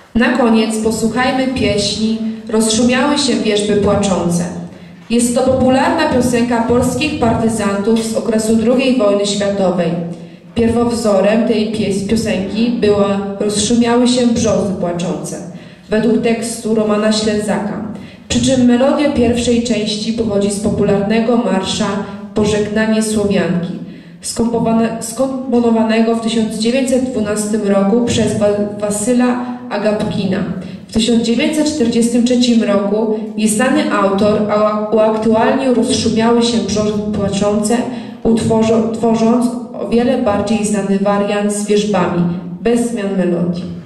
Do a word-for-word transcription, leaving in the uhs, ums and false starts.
Na koniec posłuchajmy pieśni Rozszumiały się wierzby płaczące. Jest to popularna piosenka polskich partyzantów z okresu drugiej wojny światowej. Pierwowzorem tej piosenki była Rozszumiały się brzozy płaczące, według tekstu Romana Ślęzaka. Przy czym melodia pierwszej części pochodzi z popularnego marsza Pożegnanie Słowianki, skomponowanego w tysiąc dziewięćset dwunastym roku przez Wasyla Agapkina. W tysiąc dziewięćset czterdziestym trzecim roku nieznany autor uaktualnił Rozszumiały się brzozy płaczące, utworząc o wiele bardziej znany wariant z wierzbami, bez zmian melodii.